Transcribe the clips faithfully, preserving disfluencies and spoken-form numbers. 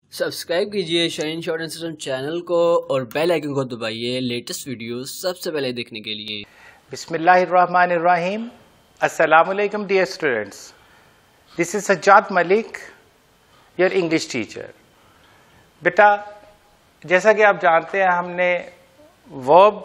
Subscribe कीजिए shine short and system channel को और बेल आइकन को दबाइए लेटेस्ट वीडियो सबसे पहले देखने के लिए। बिस्मिल्लाहिर्रहमानिर्रहीम। अस्सलामुअलैकुम dear students, this is Sajjad Malik, your English teacher. बेटा, जैसा कि आप जानते हैं हमने वर्ब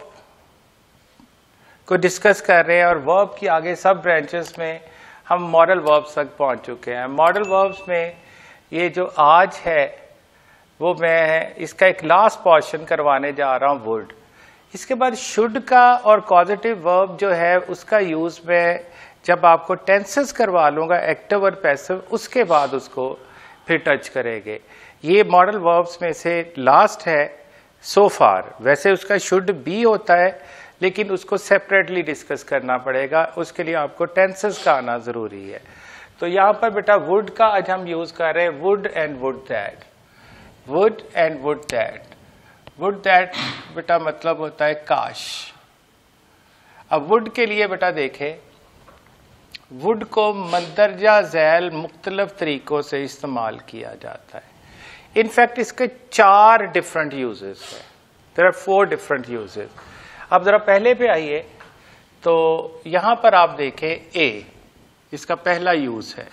को डिस्कस कर रहे हैं और वर्ब की आगे सब ब्रांचेस में हम मॉडल वर्ब्स तक पहुंच चुके हैं। मॉडल वर्ब्स में ये जो आज है वो मैं इसका एक लास्ट पोर्शन करवाने जा रहा हूँ, वुड। इसके बाद शुड का और कॉजेटिव वर्ब जो है उसका यूज मैं जब आपको टेंसेस करवा लूंगा, एक्टिव और पैसिव, उसके बाद उसको फिर टच करेंगे। ये मॉडल वर्ब्स में से लास्ट है सो फार। वैसे उसका शुड भी होता है लेकिन उसको सेपरेटली डिस्कस करना पड़ेगा, उसके लिए आपको टेंसेस का आना जरूरी है। तो यहाँ पर बेटा वुड का आज हम यूज कर रहे हैं, would and would that, would and would that. Would that बेटा मतलब होता है काश। अब वुड के लिए बेटा देखें, वुड को मंदरजा झैल मुख्तलिफ तरीकों से इस्तेमाल किया जाता है। इनफैक्ट इसके चार डिफरेंट यूजेस है। There are four different uses. अब जरा पहले पे आइए, तो यहां पर आप देखें ए, इसका पहला यूज है।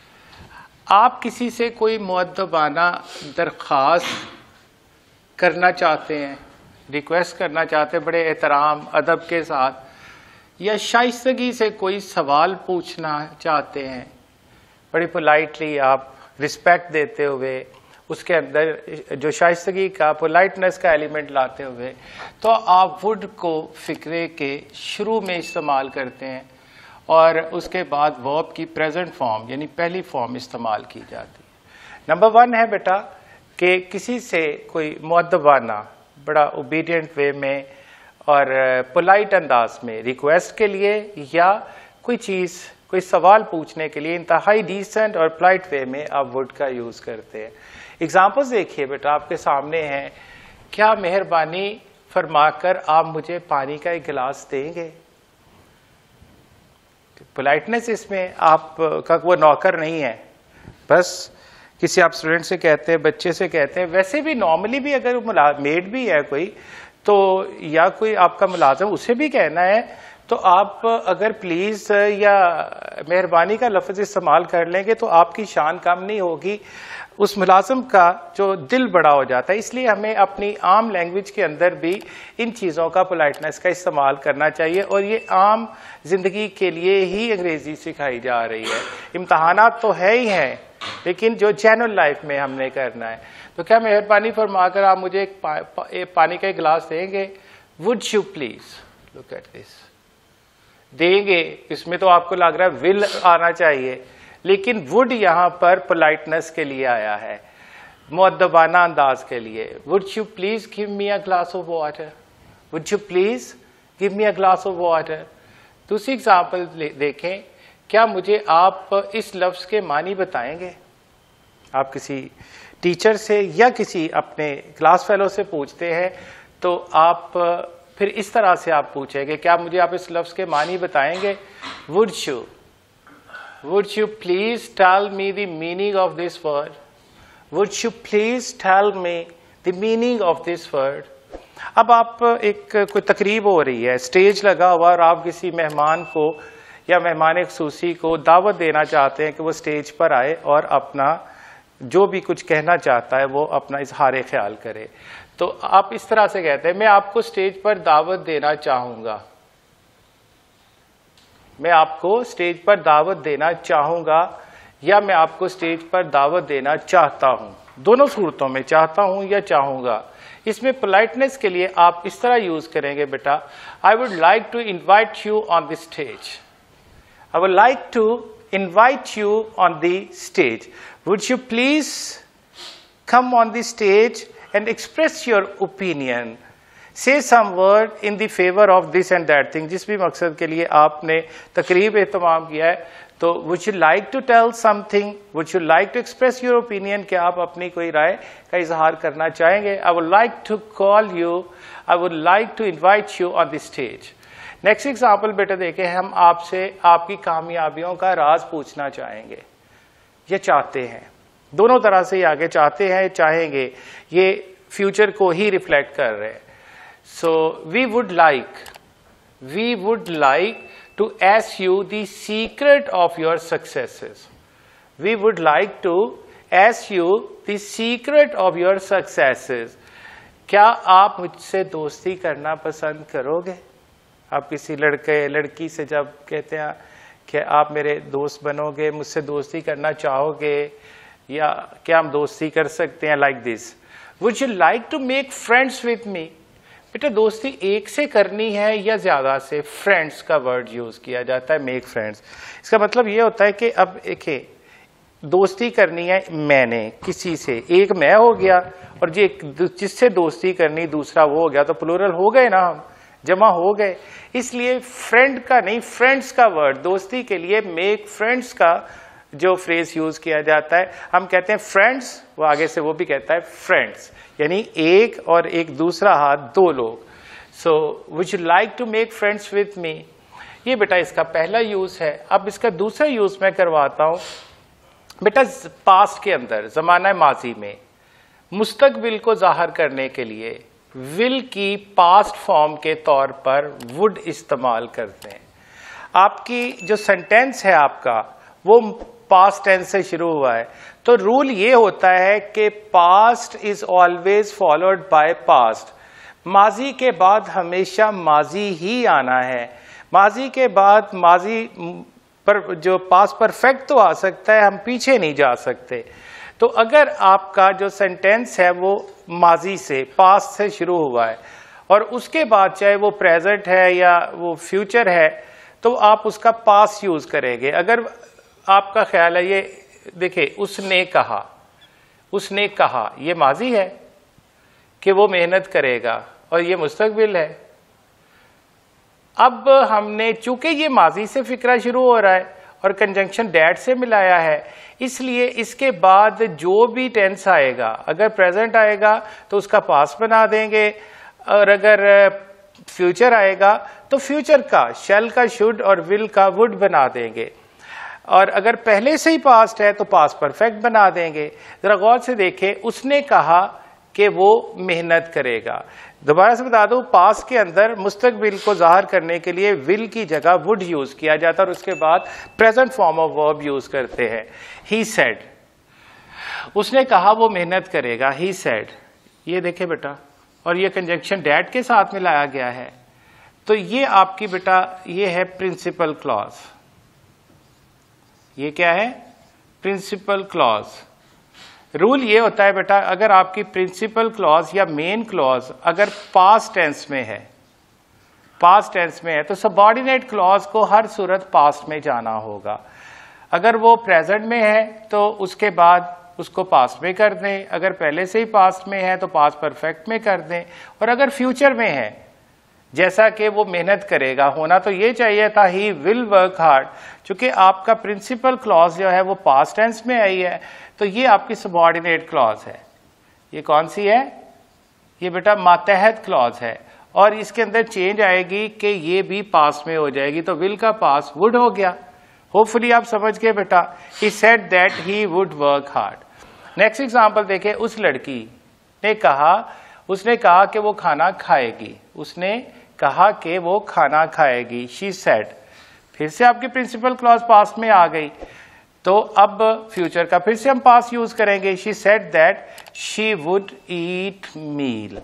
आप किसी से कोई मुअद्दबाना दरख्वास्त करना चाहते हैं, रिक्वेस्ट करना चाहते हैं बड़े एहतराम अदब के साथ, या शाइस्तगी से कोई सवाल पूछना चाहते हैं, बड़ी पोलाइटली आप रिस्पेक्ट देते हुए उसके अंदर जो शाइस्तगी का, पोलाइटनेस का एलिमेंट लाते हुए, तो आप वुड को फिक्रे के शुरू में इस्तेमाल करते हैं और उसके बाद वर्ब की प्रेजेंट फॉर्म यानी पहली फॉर्म इस्तेमाल की जाती है। नंबर वन है बेटा कि किसी से कोई मुअद्दबाना बड़ा ओबीडियंट वे में और पोलाइट अंदाज में रिक्वेस्ट के लिए या कोई चीज़, कोई सवाल पूछने के लिए इंतहाई डिसेंट और पोलाइट वे में आप वुड का यूज़ करते हैं। एग्जाम्पल्स देखिए बेटा, आपके सामने हैं। क्या मेहरबानी फरमाकर आप मुझे पानी का एक गिलास देंगे? पोलाइटनेस इसमें आप का वो नौकर नहीं है, बस किसी आप स्टूडेंट से कहते हैं, बच्चे से कहते हैं। वैसे भी नॉर्मली भी अगर मेड भी है कोई, तो या कोई आपका मुलाजिम, उसे भी कहना है, तो आप अगर प्लीज या मेहरबानी का लफ्ज इस्तेमाल कर लेंगे तो आपकी शान कम नहीं होगी, उस मुलाजिम का जो दिल बड़ा हो जाता है। इसलिए हमें अपनी आम लैंग्वेज के अंदर भी इन चीज़ों का, पोलाइटनेस का इस्तेमाल करना चाहिए। और ये आम जिंदगी के लिए ही अंग्रेजी सिखाई जा रही है। इम्तहानात तो है ही हैं, लेकिन जो जेन्युइन लाइफ में हमने करना है। तो क्या मेहरबानी फरमाकर आप मुझे एक, पा, पा, एक पानी का एक गिलास देंगे? Would you please? Look at this. देंगे, इसमें तो आपको लग रहा है विल आना चाहिए, लेकिन वुड यहां पर पोलाइटनेस के लिए आया है, मुअद्दबाना अंदाज के लिए। Would you please give me a glass of water? Would you please give me a glass of water? दूसरी एग्जाम्पल देखें, क्या मुझे आप इस लफ्ज के मानी बताएंगे? आप किसी टीचर से या किसी अपने क्लास फेलो से पूछते हैं, तो आप फिर इस तरह से आप पूछेंगे, क्या मुझे आप इस लफ्ज के मानी बताएंगे? Would you would you please tell me the meaning of this word? Would you please tell me the meaning of this word? अब आप एक कोई तकरीब हो रही है, स्टेज लगा हुआ, और आप किसी मेहमान को या मेहमान खुसूसी को दावत देना चाहते हैं कि वो स्टेज पर आए और अपना जो भी कुछ कहना चाहता है वो अपना इजहार ख्याल करे। तो आप इस तरह से कहते हैं, मैं आपको स्टेज पर दावत देना चाहूंगा, मैं आपको स्टेज पर दावत देना चाहूंगा, या मैं आपको स्टेज पर दावत देना चाहता हूं। दोनों सूरतों में, चाहता हूं या चाहूंगा। इसमें पोलाइटनेस के लिए आप इस तरह यूज करेंगे बेटा, I would like to invite you on the stage. I would like to invite you on the stage. Would you please come on the stage and express your opinion, say some word in the favor of this and that thing। जिस भी मकसद के लिए आपने तकरीब एहतमाम किया है, तो would you like to tell something, would you like to express your opinion, क्या आप अपनी कोई राय का इजहार करना चाहेंगे? I would like to call you, I would like to invite you on the stage। Next example बेटा देखें, हम आपसे आपकी कामयाबियों का राज पूछना चाहेंगे या चाहते हैं। दोनों तरह से आगे चाहते हैं, चाहेंगे, ये फ्यूचर को ही रिफ्लेक्ट कर रहे हैं। So we would like we would like to ask you the secret of your successes. We would like to ask you the secret of your successes. क्या आप मुझसे दोस्ती करना पसंद करोगे? आप किसी लड़के लड़की से जब कहते हैं कि आप मेरे दोस्त बनोगे, मुझसे दोस्ती करना चाहोगे, या क्या हम दोस्ती कर सकते हैं? Like this, would you like to make friends with me? बेटा दोस्ती एक से करनी है या ज्यादा से? फ्रेंड्स का वर्ड यूज किया जाता है, मेक फ्रेंड्स। इसका मतलब ये होता है कि अब देखिए, दोस्ती करनी है मैंने किसी से, एक मैं हो गया, और जे जिससे दोस्ती करनी दूसरा वो हो गया, तो प्लूरल हो गए ना, हम जमा हो गए। इसलिए फ्रेंड का नहीं, फ्रेंड्स का वर्ड दोस्ती के लिए मेक फ्रेंड्स का जो फ्रेज यूज किया जाता है, हम कहते हैं फ्रेंड्स, वो आगे से वो भी कहता है फ्रेंड्स, यानी एक और एक दूसरा हाथ, दो लोग। So would you like to make friends with me? ये बेटा इसका पहला यूज है। अब इसका दूसरा यूज मैं करवाता हूं। बेटा पास्ट के अंदर, जमाना माजी में, मुस्तकबिल को जाहिर करने के लिए विल की पास्ट फॉर्म के तौर पर वुड इस्तेमाल करते हैं। आपकी जो सेंटेंस है आपका, वो पास्ट टेंस से शुरू हुआ है, तो रूल ये होता है कि past is always followed by past. माजी के बाद हमेशा माजी ही आना है। माजी के बाद माजी पर जो पास्ट परफेक्ट तो आ सकता है, हम पीछे नहीं जा सकते। तो अगर आपका जो सेंटेंस है वो माजी से, पास्ट से शुरू हुआ है, और उसके बाद चाहे वो प्रेजेंट है या वो फ्यूचर है, तो आप उसका पास्ट यूज करेंगे। अगर आपका ख्याल है, ये देखिए, उसने कहा, उसने कहा, ये माजी है कि वो मेहनत करेगा, और ये मुस्तकबिल है। अब हमने, चूंकि ये माजी से फिक्रा शुरू हो रहा है और कंजंक्शन डैट से मिलाया है, इसलिए इसके बाद जो भी टेंस आएगा, अगर प्रेजेंट आएगा तो उसका पास्ट बना देंगे, और अगर फ्यूचर आएगा तो फ्यूचर का शैल का शुड और विल का वुड बना देंगे, और अगर पहले से ही पास्ट है तो पास्ट परफेक्ट बना देंगे। जरा गौर से देखें, उसने कहा कि वो मेहनत करेगा। दोबारा से बता दूं, पास्ट के अंदर मुस्तकबिल को जाहिर करने के लिए विल की जगह वुड यूज किया जाता है, और उसके बाद present form of verb use करते हैं। ही सेड, उसने कहा वो मेहनत करेगा, ही सेड। ये देखे बेटा, और ये कंजंक्शन डैट के साथ में लाया गया है। तो ये आपकी बेटा ये है प्रिंसिपल क्लॉज। ये क्या है? Principal clause. रूल ये होता है बेटा, अगर आपकी प्रिंसिपल क्लॉज या मेन क्लॉज अगर पास्ट टेंस में है, पास्ट टेंस में है, तो सबऑर्डिनेट क्लॉज को हर सूरत पास्ट में जाना होगा। अगर वो प्रेजेंट में है तो उसके बाद उसको पास्ट में कर दें, अगर पहले से ही पास्ट में है तो पास्ट परफेक्ट में कर दें, और अगर फ्यूचर में है, जैसा कि वो मेहनत करेगा, होना तो ये चाहिए था ही विल वर्क हार्ड। चूंकि आपका प्रिंसिपल क्लॉज जो है वो पास्ट टेंस में आई है, तो ये आपकी सबऑर्डिनेट क्लॉज है। ये कौन सी है? ये बेटा मातहत क्लॉज है, और इसके अंदर चेंज आएगी कि ये भी पास्ट में हो जाएगी, तो विल का पास्ट वुड हो गया। होपफुली आप समझ गए बेटा। He said that he would work hard. Next example देखें, उस लड़की ने कहा, उसने कहा कि वो खाना खाएगी, उसने कहा कि वो खाना खाएगी, शी सेड। फिर से आपकी प्रिंसिपल क्लॉज पास्ट में आ गई, तो अब फ्यूचर का फिर से हम पास्ट यूज करेंगे। She said that she would eat meal,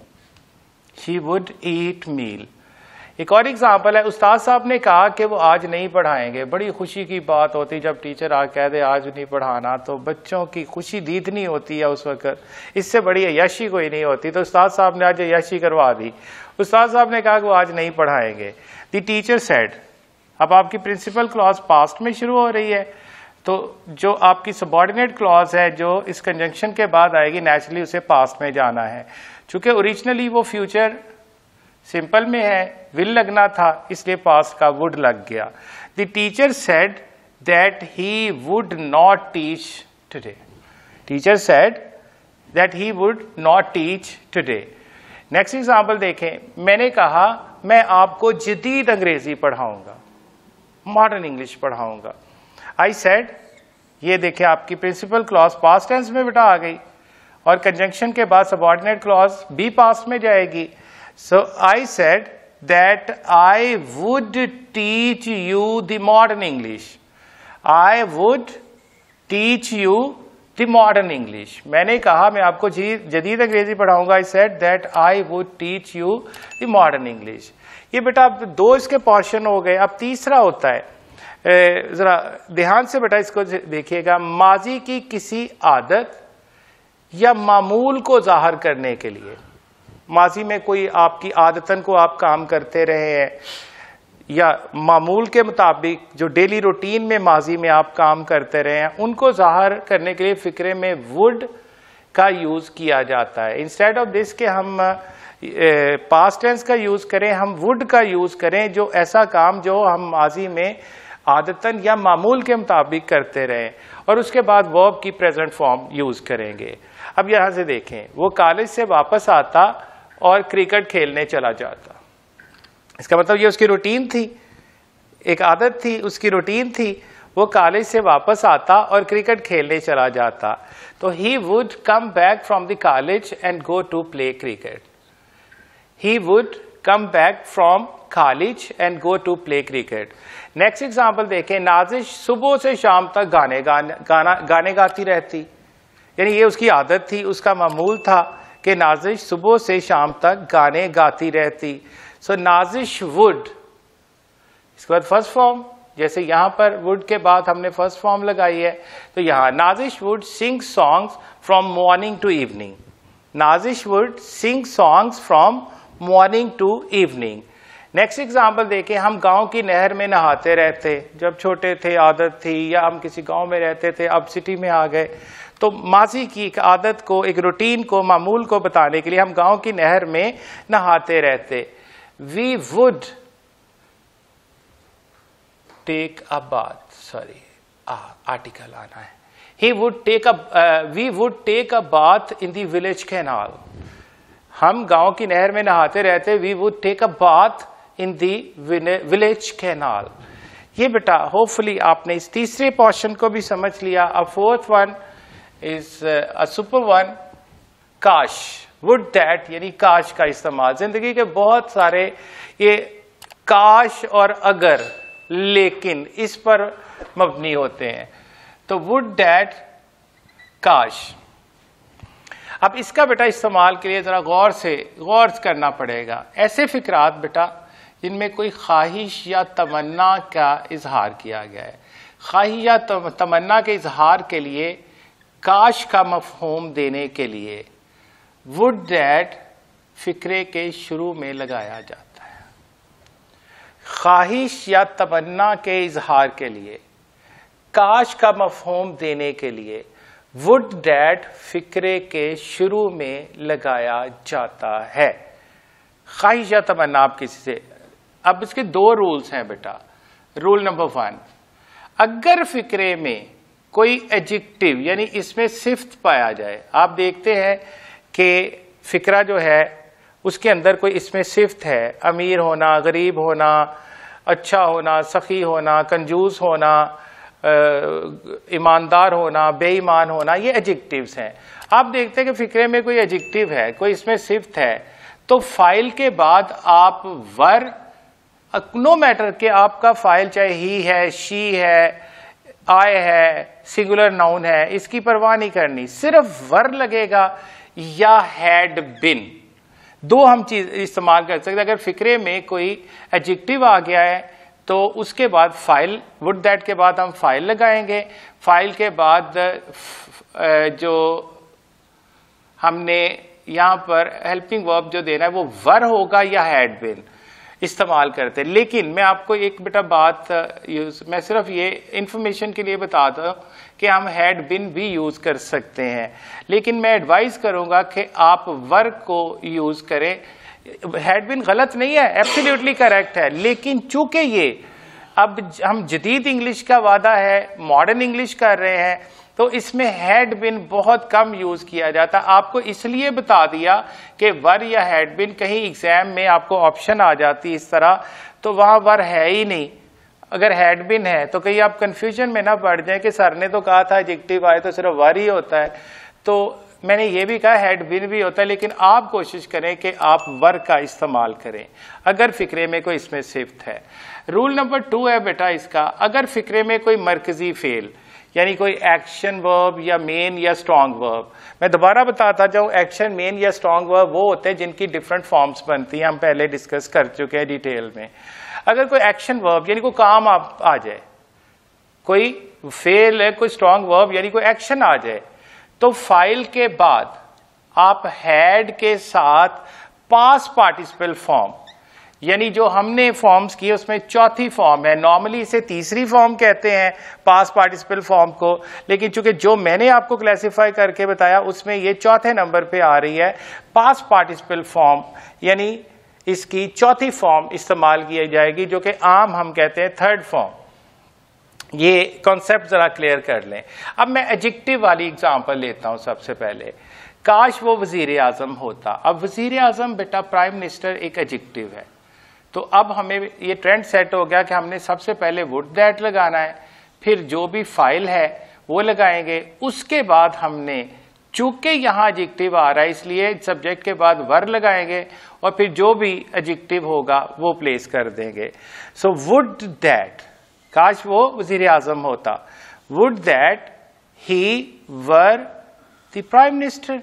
she would eat meal. एक और एग्जाम्पल है, उस्ताद साहब ने कहा कि वो आज नहीं पढ़ाएंगे। बड़ी खुशी की बात होती जब टीचर आ कह दे आज नहीं पढ़ाना, तो बच्चों की खुशी दीदनी होती है उस वक्त, इससे बड़ी अय्याशी कोई नहीं होती। तो उस्ताद साहब ने आज अय्याशी करवा दी, उस्ताद साहब ने कहा कि वो आज नहीं पढ़ाएंगे। द टीचर सेड, अब आपकी प्रिंसिपल क्लॉज पास्ट में शुरू हो रही है, तो जो आपकी सबऑर्डिनेट क्लॉज है जो इस कंजंक्शन के बाद आएगी, नेचुरली उसे पास्ट में जाना है। चूंकि ओरिजिनली वो फ्यूचर सिंपल में है, विल लगना था, इसलिए पास्ट का वुड लग गया। The teacher said that he would not teach today, teacher said that he would not teach today. Next example देखें, मैंने कहा मैं आपको जदीद अंग्रेजी पढ़ाऊंगा, मॉडर्न इंग्लिश पढ़ाऊंगा। आई सेड, ये देखें आपकी प्रिंसिपल क्लॉज पास्ट टेंस में बेटा आ गई और कंजंक्शन के बाद सबऑर्डिनेट क्लॉज बी पास्ट में जाएगी. So I said that I would teach you the modern English. I would teach you the modern English. मैंने कहा मैं आपको जदीद अंग्रेजी पढ़ाऊंगा. I said that I would teach you the modern English. ये बेटा अब दो इसके पोर्शन हो गए. अब तीसरा होता है, जरा ध्यान से बेटा इसको देखिएगा. माजी की किसी आदत या मामूल को जाहिर करने के लिए, माजी में कोई आपकी आदतन को आप काम करते रहे हैं या मामूल के मुताबिक जो डेली रूटीन में माजी में आप काम करते रहे हैं, उनको जाहिर करने के लिए फिक्रे में वुड का यूज किया जाता है. इंस्टेड ऑफ दिस के हम पास्ट टेंस का यूज करें, हम वुड का यूज करें जो ऐसा काम जो हम माजी में आदतन या मामूल के मुताबिक करते रहे, और उसके बाद वर्ब की प्रेजेंट फॉर्म यूज करेंगे. अब यहां से देखें, वो कॉलेज से वापस आता और क्रिकेट खेलने चला जाता. इसका मतलब ये उसकी रूटीन थी, एक आदत थी, उसकी रूटीन थी. वो कॉलेज से वापस आता और क्रिकेट खेलने चला जाता. तो he would come back from the college and go to play cricket. He would come back from college and go to play cricket. Next example देखें, नाजिश सुबह से शाम तक गाने गाने गाना गाने गाती रहती. यानी ये उसकी आदत थी, उसका मामूल था कि नाजिश सुबह से शाम तक गाने गाती रहती. सो नाजिश वुड, इसके बाद फर्स्ट फॉर्म, जैसे यहां पर वुड के बाद हमने फर्स्ट फॉर्म लगाई है, तो यहां Nazish would sing songs from morning to evening. Nazish would sing songs from morning to evening. Next example देखें, हम गांव की नहर में नहाते रहते. जब छोटे थे आदत थी, या हम किसी गांव में रहते थे, अब सिटी में आ गए, तो माजी की एक आदत को, एक रूटीन को, मामूल को बताने के लिए हम गांव की नहर में नहाते रहते. We would take a bath, sorry article आना है. He would take a we would take a bath in the village canal. हम गांव की नहर में नहाते रहते. We would take a bath in the village canal. ये बेटा होपफुली आपने इस तीसरे पोर्शन को भी समझ लिया. अब fourth one is a super one, काश. वुड दैट यानी काश का इस्तेमाल. जिंदगी के बहुत सारे ये काश और अगर, लेकिन इस पर मबनी होते हैं. तो वुड दैट, काश. अब इसका बेटा इस्तेमाल के लिए जरा गौर से गौर करना पड़ेगा. ऐसे फिक्रात बेटा जिनमें कोई ख्वाहिश या तमन्ना का इजहार किया गया है. ख्वाहिश या तमन्ना के इजहार के लिए काश का मफहूम देने के लिए वुड दैट फिक्रे के शुरू में लगाया जाता है. ख्वाहिश या तमन्ना के इजहार के लिए काश का मफहूम देने के लिए वुड दैट फिक्रे के शुरू में लगाया जाता है. ख्वाहिश या तमन्ना आप किसी से. अब इसके दो रूल्स हैं बेटा. रूल नंबर वन, अगर फिक्रे में कोई एडजेक्टिव यानी इसमें सिफ्त पाया जाए, आप देखते हैं कि फिक्रा जो है उसके अंदर कोई इसमें सिफ्त है, अमीर होना, गरीब होना, अच्छा होना, सखी होना, कंजूस होना, ईमानदार होना, बेईमान होना, ये एडजेक्टिव्स हैं. आप देखते हैं कि फिक्रे में कोई एडजेक्टिव है, कोई इसमें सिफ्त है, तो फाइल के बाद आप वर, नो मैटर कि आपका फाइल चाहे ही है, शी है, आय है, सिंगुलर नाउन है, इसकी परवाह नहीं करनी. सिर्फ वर लगेगा या हैड बिन. दो हम चीज इस्तेमाल कर सकते. अगर फिक्रे में कोई एडजेक्टिव आ गया है तो उसके बाद फाइल, वुड दैट के बाद हम फाइल लगाएंगे. फाइल के बाद जो हमने यहां पर हेल्पिंग वर्ब जो देना है वो वर होगा या हैड बिन इस्तेमाल करते हैं. लेकिन मैं आपको एक बेटा बात यूज, मैं सिर्फ ये इंफॉर्मेशन के लिए बता दूं कि हम हैड बिन भी यूज कर सकते हैं, लेकिन मैं एडवाइस करूंगा कि आप वर को यूज करें. हैड बिन गलत नहीं है, एब्सोल्युटली करेक्ट है, लेकिन चूंकि ये अब हम जदीद इंग्लिश का वादा है, मॉडर्न इंग्लिश कर रहे हैं, तो इसमें हैड बिन बहुत कम यूज किया जाता. आपको इसलिए बता दिया कि वर या हैड बिन, कहीं एग्जाम में आपको ऑप्शन आ जाती इस तरह, तो वहां वर है ही नहीं, अगर हैड बिन है तो कहीं आप कंफ्यूजन में ना पड़ जाए कि सर ने तो कहा था एडजेक्टिव आए तो सिर्फ वर ही होता है, तो मैंने ये भी कहा हैड बिन भी होता है, लेकिन आप कोशिश करें कि आप वर का इस्तेमाल करें अगर फिक्रे में कोई इसमें सिफ्त है। रूल नंबर टू है बेटा इसका, अगर फिक्रे में कोई मरकजी फेल यानी कोई एक्शन वर्ब या मेन या स्ट्रॉन्ग वर्ब, मैं दोबारा बताता जाऊं, एक्शन मेन या स्ट्रॉन्ग वर्ब वो होते हैं जिनकी डिफरेंट फॉर्म्स बनती हैं, हम पहले डिस्कस कर चुके हैं डिटेल में। अगर कोई एक्शन वर्ब यानी कोई काम आप आ जाए, कोई फेल है, कोई स्ट्रॉन्ग वर्ब यानी कोई एक्शन आ जाए, तो फाइल के बाद आप हैड के साथ पास्ट पार्टिसिपल फॉर्म यानी जो हमने फॉर्म्स किए उसमें चौथी फॉर्म है, नॉर्मली इसे तीसरी फॉर्म कहते हैं पास्ट पार्टिसिपल फॉर्म को, लेकिन चूंकि जो मैंने आपको क्लासिफाई करके बताया उसमें ये चौथे नंबर पे आ रही है पास्ट पार्टिसिपल फॉर्म, यानी इसकी चौथी फॉर्म इस्तेमाल की जाएगी जो कि आम हम कहते हैं थर्ड फॉर्म। ये कॉन्सेप्ट जरा क्लियर कर लें। अब मैं एडजेक्टिव वाली एग्जांपल लेता हूं। सबसे पहले काश वो वजीर आजम होता। अब वजीर आजम बेटा प्राइम मिनिस्टर एक एडजेक्टिव है, तो अब हमें ये ट्रेंड सेट हो गया कि हमने सबसे पहले वुड दैट लगाना है, फिर जो भी फाइल है वो लगाएंगे, उसके बाद हमने चूंकि यहाँ एडजेक्टिव आ रहा है इसलिए सब्जेक्ट के बाद वर लगाएंगे और फिर जो भी एडजेक्टिव होगा वो प्लेस कर देंगे। सो वुड दैट, काश वो वजीर आजम होता, would that he were the prime minister,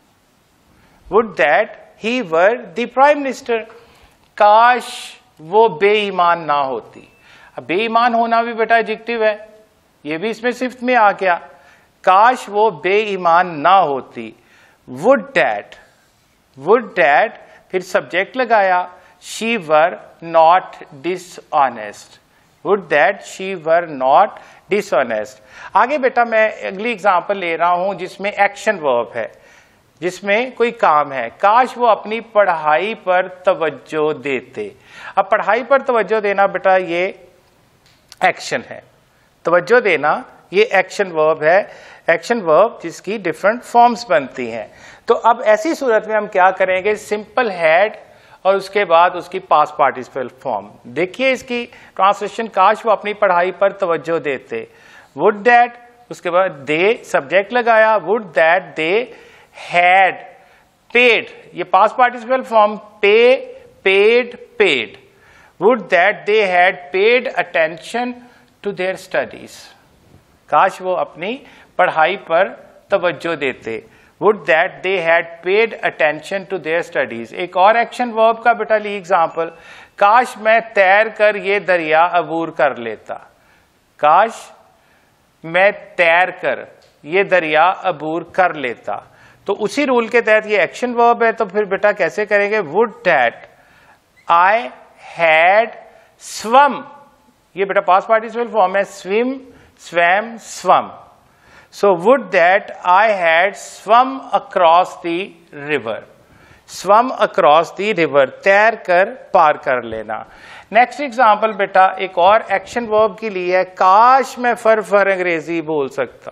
would that he were the prime minister. काश वो बेईमान ना होती। अब बेईमान होना भी बेटा एडजेक्टिव है, ये भी इसमें सिफ्त में आ गया। काश वो बेईमान ना होती, वुड डैट, वुड डैट फिर सब्जेक्ट लगाया, she were not dishonest, would that she were not dishonest. आगे बेटा मैं अगली एग्जांपल ले रहा हूं जिसमें एक्शन वर्ब है, जिसमें कोई काम है। काश वो अपनी पढ़ाई पर तवज्जो देते। अब पढ़ाई पर तवज्जो देना बेटा ये एक्शन है, तवज्जो देना ये एक्शन वर्ब है, एक्शन वर्ब जिसकी डिफरेंट फॉर्म्स बनती हैं। तो अब ऐसी सूरत में हम क्या करेंगे, सिंपल हैड और उसके बाद उसकी पास्ट पार्टिसिपल फॉर्म। देखिए इसकी ट्रांसलेशन, काश वो अपनी पढ़ाई पर तवज्जो देते, वुड दैट, उसके बाद दे सब्जेक्ट लगाया, would that they had paid, ये past participle form, pay paid paid, would that they had paid attention to their studies. काश वो अपनी पढ़ाई पर तवज्जो देते, would that they had paid attention to their studies. एक और एक्शन वर्ब का बेटा ली एग्जांपल, काश मैं तैर कर ये दरिया अबूर कर लेता, काश मैं तैर कर ये दरिया अबूर कर लेता। तो उसी रूल के तहत ये एक्शन वर्ब है, तो फिर बेटा कैसे करेंगे, would that I had swum, ये बेटा पास्ट पार्टिसिपल फॉर्म है, swim swam swum. So would that I had swum across the river, swum across the river, तैर कर पार कर लेना। नेक्स्ट एग्जांपल बेटा एक और एक्शन वर्ब के लिए है, काश मैं फर फर अंग्रेजी बोल सकता,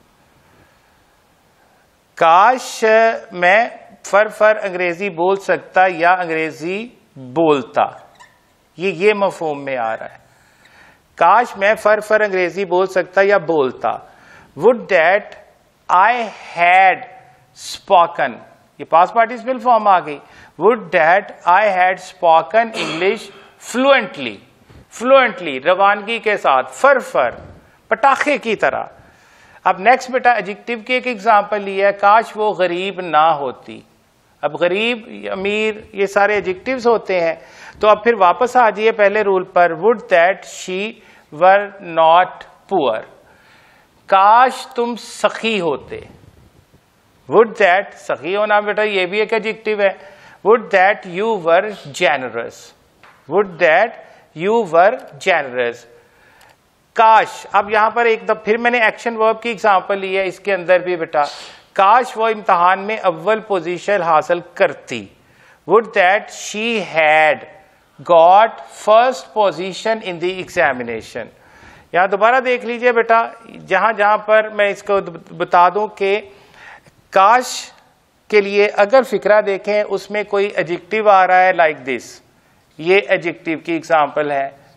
काश मैं फर फर अंग्रेजी बोल सकता या अंग्रेजी बोलता, ये ये मफहूम में आ रहा है। काश मैं फर फर अंग्रेजी बोल सकता या बोलता। Would that I had spoken, ये पास्ट पार्टिसिपल फॉर्म आ गई, would that I had spoken English fluently, fluently रवानगी के साथ, फर फर पटाखे की तरह। अब नेक्स्ट बेटा एडजेक्टिव की एक एग्जांपल लिया है, काश वो गरीब ना होती। अब गरीब अमीर ये सारे एडजेक्टिव्स होते हैं, तो अब फिर वापस आ जाइए पहले रूल पर, would that she were not poor, काश तुम सखी होते, वुड दैट सखी होना बेटा ये भी एक एडजेक्टिव है, would that you were generous, would that you were generous. काश, अब यहां पर एक दफा फिर मैंने एक्शन वर्ब की एग्जांपल ली है, इसके अंदर भी बेटा काश वो इम्तहान में अव्वल पोजीशन हासिल करती, would that she had got first position in the examination. यहां दोबारा देख लीजिए बेटा, जहां जहां पर मैं इसको बता दूं कि काश के लिए अगर फिक्रा देखें उसमें कोई एडजेक्टिव आ रहा है लाइक दिस, ये एडजेक्टिव की एग्जांपल है,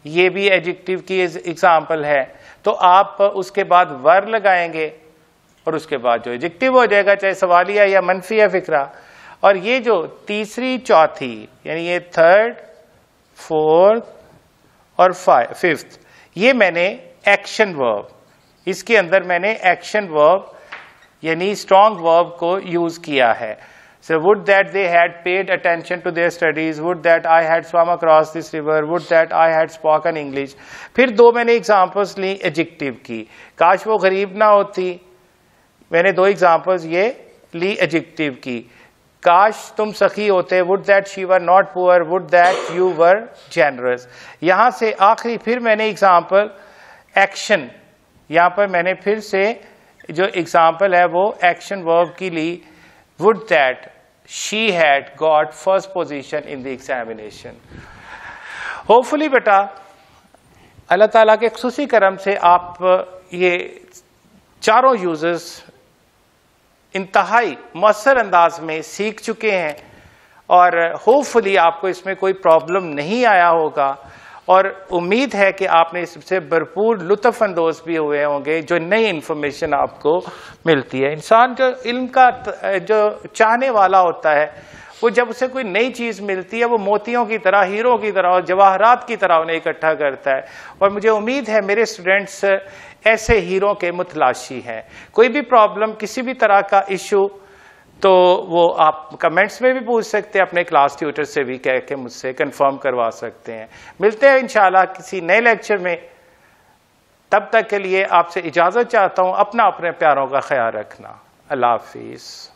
ये भी एडजेक्टिव की एग्जाम्पल है। तो आप उसके बाद वर लगाएंगे और उसके बाद जो एडजेक्टिव हो जाएगा, चाहे सवालिया या मनफी या फिक्रा। और ये जो तीसरी चौथी यानी ये थर्ड फोर्थ और फिफ्थ, ये मैंने एक्शन वर्ब, इसके अंदर मैंने एक्शन वर्ब यानी स्ट्रॉन्ग वर्ब को यूज किया है। So would that they had paid attention to their studies, would that I had swum across this river, would that I had spoken English। फिर दो मैंने एग्जाम्पल्स ली एडजेक्टिव की, काश वो गरीब ना होती, मैंने दो एग्जाम्पल्स ये ली एडजेक्टिव की। काश तुम सखी होते, would that she were not poor, would that you were generous। यहाँ से आखिरी फिर मैंने एग्जाम्पल एक्शन, यहाँ पर मैंने फिर से जो एग्जाम्पल है वो एक्शन वर्ब की ली, would that she had got first position in the examination। Hopefully बेटा अल्लाह ताला के खुसूसी करम से आप ये चारों यूजर्स इंतहाई मौसर अंदाज में सीख चुके हैं और होपफुली आपको इसमें कोई प्रॉब्लम नहीं आया होगा और उम्मीद है कि आपने इससे भरपूर लुत्फ अंदोज भी हुए होंगे जो नई इंफॉर्मेशन आपको मिलती है। इंसान जो इल्म का जो चाहने वाला होता है वो जब उसे कोई नई चीज़ मिलती है वो मोतियों की तरह, हीरो की तरह और जवाहरात की तरह उन्हें इकट्ठा करता है। और मुझे उम्मीद है मेरे स्टूडेंट्स ऐसे हीरो के मुतलाशी हैं। कोई भी प्रॉब्लम, किसी भी तरह का इशू, तो वो आप कमेंट्स में भी पूछ सकते हैं, अपने क्लास ट्यूटर से भी कह के मुझसे कंफर्म करवा सकते हैं। मिलते हैं इंशाल्लाह किसी नए लेक्चर में, तब तक के लिए आपसे इजाज़त चाहता हूँ। अपना अपने प्यारों का ख्याल रखना। अल्लाह हाफिज़।